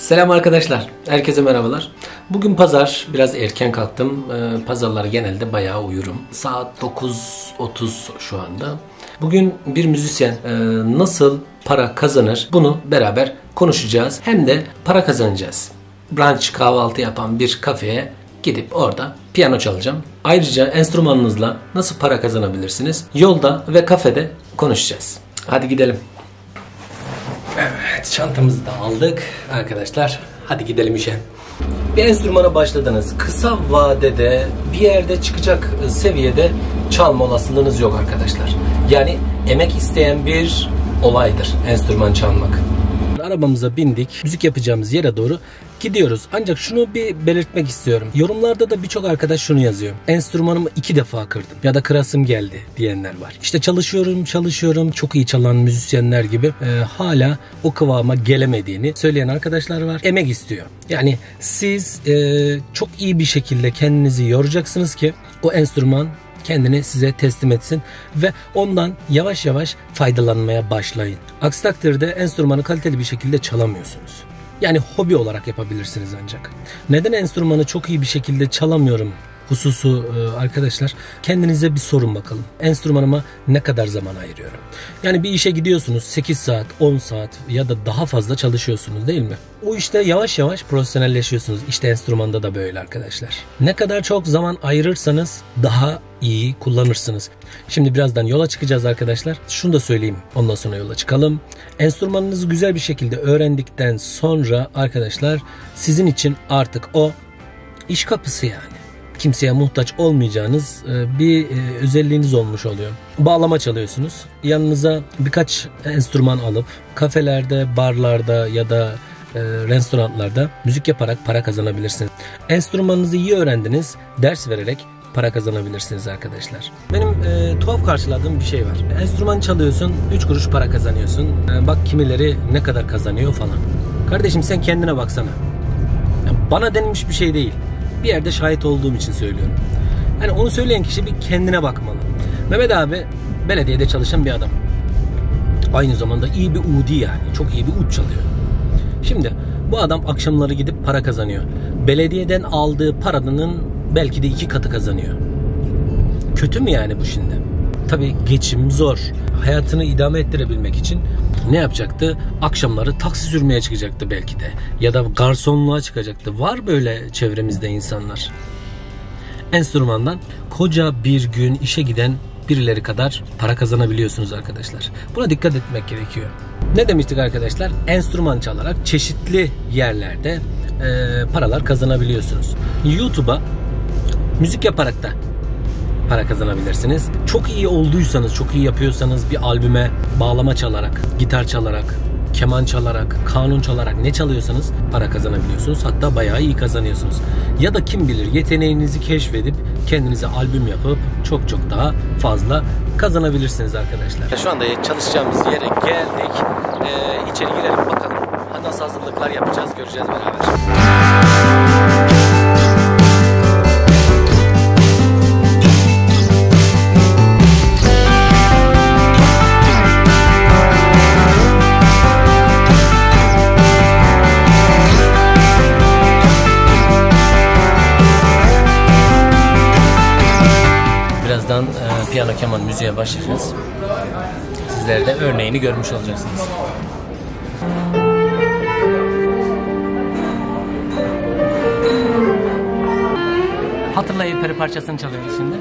Selam arkadaşlar. Herkese merhabalar. Bugün pazar. Biraz erken kalktım. Pazarlar genelde bayağı uyurum. Saat 9:30 şu anda. Bugün bir müzisyen nasıl para kazanır bunu beraber konuşacağız. Hem de para kazanacağız. Brunch kahvaltı yapan bir kafeye gidip orada piyano çalacağım. Ayrıca enstrümanınızla nasıl para kazanabilirsiniz? Yolda ve kafede konuşacağız. Hadi gidelim. Evet, çantamızı da aldık arkadaşlar. Hadi gidelim işe. Bir enstrümana başladınız. Kısa vadede bir yerde çıkacak seviyede çalma olasılığınız yok arkadaşlar. Yani emek isteyen bir olaydır enstrüman çalmak. Arabamıza bindik. Müzik yapacağımız yere doğru gidiyoruz. Ancak şunu bir belirtmek istiyorum. Yorumlarda da birçok arkadaş şunu yazıyor. Enstrümanımı 2 defa kırdım ya da kırasım geldi diyenler var. İşte çalışıyorum. Çok iyi çalan müzisyenler gibi hala o kıvama gelemediğini söyleyen arkadaşlar var. Emek istiyor. Yani siz çok iyi bir şekilde kendinizi yoracaksınız ki o enstrüman kendini size teslim etsin ve ondan yavaş yavaş faydalanmaya başlayın. Aksi takdirde enstrümanı kaliteli bir şekilde çalamıyorsunuz. Yani hobi olarak yapabilirsiniz ancak. Neden enstrümanı çok iyi bir şekilde çalamıyorum hususu arkadaşlar, kendinize bir sorun bakalım. Enstrümanıma ne kadar zaman ayırıyorum? Yani bir işe gidiyorsunuz, 8 saat, 10 saat ya da daha fazla çalışıyorsunuz değil mi? O işte yavaş yavaş profesyonelleşiyorsunuz. İşte enstrümanda da böyle arkadaşlar. Ne kadar çok zaman ayırırsanız daha iyi kullanırsınız. Şimdi birazdan yola çıkacağız arkadaşlar. Şunu da söyleyeyim, ondan sonra yola çıkalım. Enstrümanınızı güzel bir şekilde öğrendikten sonra arkadaşlar, sizin için artık o iş kapısı yani. Kimseye muhtaç olmayacağınız bir özelliğiniz olmuş oluyor. Bağlama çalıyorsunuz. Yanınıza birkaç enstrüman alıp kafelerde, barlarda ya da restoranlarda müzik yaparak para kazanabilirsiniz. Enstrümanınızı iyi öğrendiniz, ders vererek para kazanabilirsiniz arkadaşlar. Benim tuhaf karşıladığım bir şey var. Enstrüman çalıyorsun, 3 kuruş para kazanıyorsun. Bak kimileri ne kadar kazanıyor falan. Kardeşim sen kendine baksana. Yani bana denilmiş bir şey değil. Bir yerde şahit olduğum için söylüyorum. Yani onu söyleyen kişi bir kendine bakmalı. Mehmet abi belediyede çalışan bir adam. Aynı zamanda iyi bir udi yani. Çok iyi bir ud çalıyor. Şimdi bu adam akşamları gidip para kazanıyor. Belediyeden aldığı paranın belki de 2 katı kazanıyor. Kötü mü yani bu şimdi? Tabii geçim zor. Hayatını idame ettirebilmek için ne yapacaktı? Akşamları taksi sürmeye çıkacaktı belki de. Ya da garsonluğa çıkacaktı. Var böyle çevremizde insanlar. Enstrümandan koca bir gün işe giden birileri kadar para kazanabiliyorsunuz arkadaşlar. Buna dikkat etmek gerekiyor. Ne demiştik arkadaşlar? Enstrüman çalarak çeşitli yerlerde paralar kazanabiliyorsunuz. YouTube'a müzik yaparak da para kazanabilirsiniz. Çok iyi olduysanız, çok iyi yapıyorsanız bir albüme bağlama çalarak, gitar çalarak, keman çalarak, kanun çalarak ne çalıyorsanız para kazanabiliyorsunuz. Hatta bayağı iyi kazanıyorsunuz. Ya da kim bilir yeteneğinizi keşfedip kendinize albüm yapıp çok daha fazla kazanabilirsiniz arkadaşlar. Şu anda çalışacağımız yere geldik. İçeri girelim bakalım. Nasıl hazırlıklar yapacağız göreceğiz beraber. Birazdan piyano keman müziğe başlayacağız. Sizler de örneğini görmüş olacaksınız. Hatırlayın peri parçasını çalıyoruz şimdi.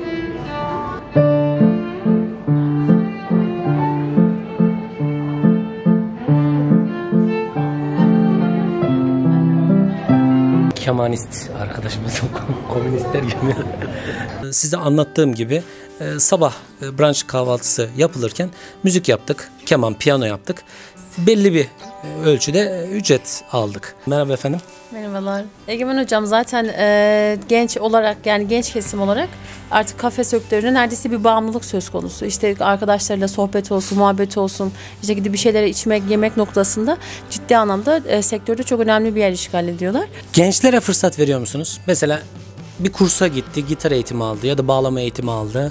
Kemanist arkadaşımız, komünistler gibi. Size anlattığım gibi sabah brunch kahvaltısı yapılırken müzik yaptık, keman, piyano yaptık. Belli bir ölçüde ücret aldık. Merhaba efendim. Merhabalar. Egemen Hocam zaten genç olarak, yani genç kesim olarak artık kafe sektörüne neredeyse bir bağımlılık söz konusu. İşte arkadaşlarıyla sohbet olsun, muhabbet olsun, işte gidip bir şeyler içmek, yemek noktasında ciddi anlamda sektörde çok önemli bir yer işgal ediyorlar. Gençlere fırsat veriyor musunuz? Mesela bir kursa gitti, gitar eğitimi aldı ya da bağlama eğitimi aldı.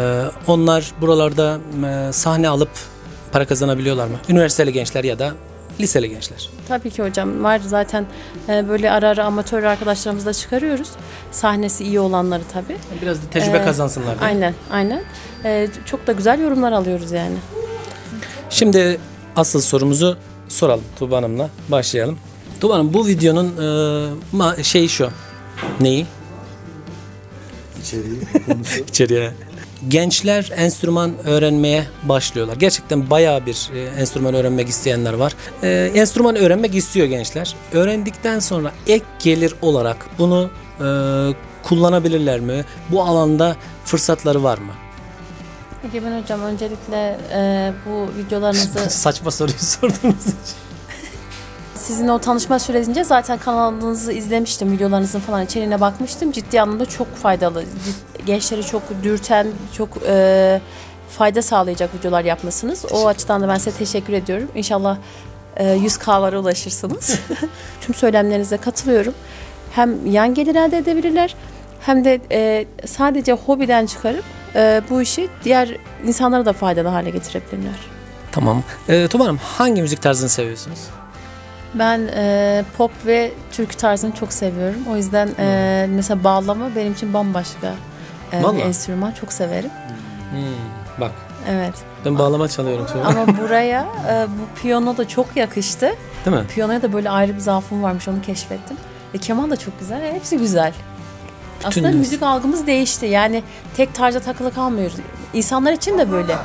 Onlar buralarda sahne alıp para kazanabiliyorlar mı? Üniversiteli gençler ya da liseli gençler. Tabii ki hocam var zaten böyle ara ara amatör arkadaşlarımızla çıkarıyoruz. Sahnesi iyi olanları tabii. Biraz da tecrübe kazansınlar diye. Aynen, aynen. Çok da güzel yorumlar alıyoruz yani. Şimdi asıl sorumuzu soralım Tuğba Hanım'la. Başlayalım. Tuğba Hanım, bu videonun şeyi şu. Neyi? İçeriği, konusu. İçeriye. Gençler enstrüman öğrenmeye başlıyorlar. Gerçekten bayağı bir enstrüman öğrenmek isteyenler var. Enstrüman öğrenmek istiyor gençler. Öğrendikten sonra ek gelir olarak bunu kullanabilirler mi? Bu alanda fırsatları var mı? Egemen hocam öncelikle bu videolarınızı Saçma soruyu sordunuz. sizin o tanışma sürecince zaten kanalınızı izlemiştim, videolarınızın falan içeriğine bakmıştım. Ciddi anlamda çok faydalı, gençleri çok dürten, çok fayda sağlayacak videolar yapmasınız. O açıdan da ben size teşekkür ediyorum. İnşallah 100K'lara ulaşırsınız. Tüm söylemlerinize katılıyorum. Hem yan gelir elde edebilirler hem de sadece hobiden çıkarıp bu işi diğer insanlara da faydalı hale getirebilirler. Tamam. Tuğba Hanım, hangi müzik tarzını seviyorsunuz? Ben pop ve türkü tarzını çok seviyorum. O yüzden mesela bağlama benim için bambaşka bir enstrüman. Çok severim. Bak. Evet. Ben bağlama çalıyorum Tuğba. Ama buraya bu piyano da çok yakıştı. Değil mi? Piyanoya da böyle ayrı bir zaafım varmış, onu keşfettim. Ve keman da çok güzel. Hepsi güzel. Aslında müzik algımız değişti. Yani tek tarza takılı kalmıyoruz. İnsanlar için de böyle.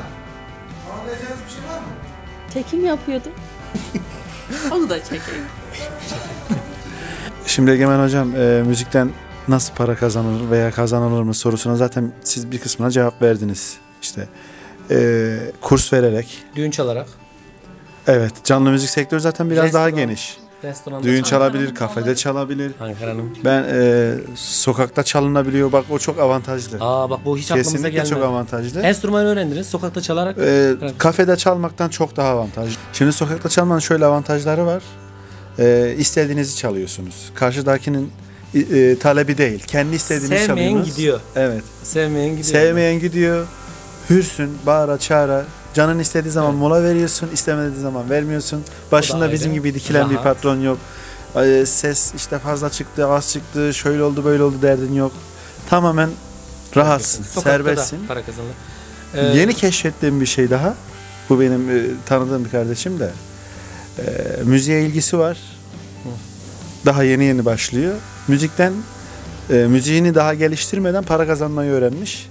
Çekim yapıyordum. Onu da çekeyim. Şimdi Egemen Hocam, müzikten nasıl para kazanılır veya kazanılır mı sorusuna zaten siz bir kısmına cevap verdiniz. İşte kurs vererek. Düğün çalarak. Evet, canlı müzik sektörü zaten biraz daha geniş. Düğün çalabilir, Ankara'nın kafede çalabilir. Ankara'nın. Ben sokakta çalınabiliyor. Bak o çok avantajlı. Bak bu hiç aklımıza Kesinlikle gelmedi. çok avantajlı. Enstrüman öğrendiniz sokakta çalarak. Kafede çalmaktan çok daha avantajlı. Şimdi sokakta çalmanın şöyle avantajları var. İstediğinizi çalıyorsunuz. Karşıdakinin talebi değil. Kendi istediğinizi çalıyorsunuz. Sevmeyen gidiyor. Evet. Sevmeyen gidiyor. Sevmeyen gidiyor. Hürsün, bağıra çağıra. Canın istediği zaman mola veriyorsun, istemediği zaman vermiyorsun. Başında bizim gibi dikilen bir patron yok. Ses işte fazla çıktı, az çıktı, şöyle oldu, böyle oldu derdin yok. Tamamen rahatsın, serbestsin. Para kazanılır. Yeni keşfettiğim bir şey daha. Bu benim tanıdığım bir kardeşim de. Müziğe ilgisi var. Daha yeni başlıyor. Müzikten müziğini daha geliştirmeden para kazanmayı öğrenmiş.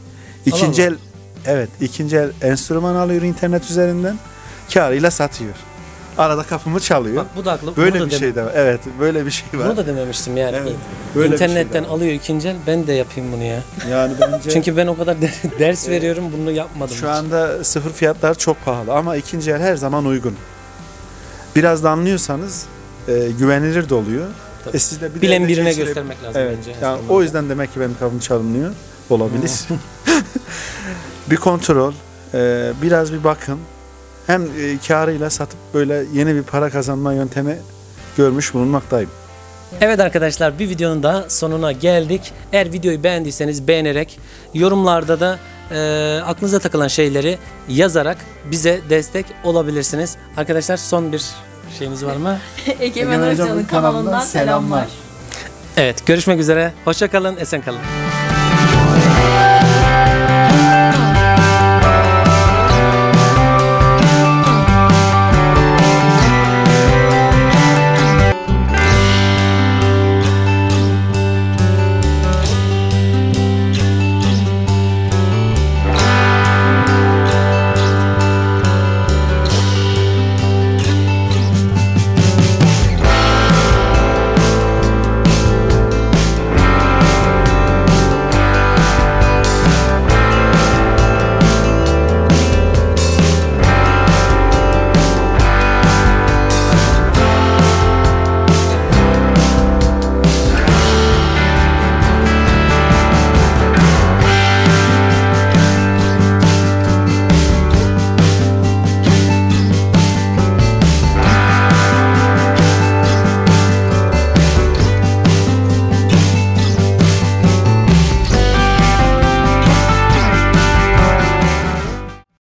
İkinci el enstrüman alıyor internet üzerinden. Kârıyla satıyor. Arada kapımı çalıyor. Bak bu da haklı. Böyle bir şey de var. Evet, böyle bir şey var. Bunu da dememiştim yani. Evet, böyle İnternetten bir şey alıyor ikinci el. Ben de yapayım bunu ya. Yani bence Çünkü ben o kadar ders veriyorum, bunu yapmadım. şu anda sıfır fiyatlar çok pahalı ama ikinci el her zaman uygun. Biraz da anlıyorsanız güvenilir de oluyor. Siz de bilen birine göstermek lazım evet, bence. Yani o yüzden demek ki benim kapım çalınıyor. Olabilir. Bir kontrol, biraz bir bakın. Hem kârıyla satıp böyle yeni bir para kazanma yöntemi görmüş bulunmaktayım. Evet arkadaşlar, bir videonun daha sonuna geldik. Eğer videoyu beğendiyseniz beğenerek, yorumlarda da aklınıza takılan şeyleri yazarak bize destek olabilirsiniz. Arkadaşlar son bir şeyimiz var mı? Egemen Hoca'nın kanalından selamlar. Evet, görüşmek üzere. Hoşça kalın, esen kalın.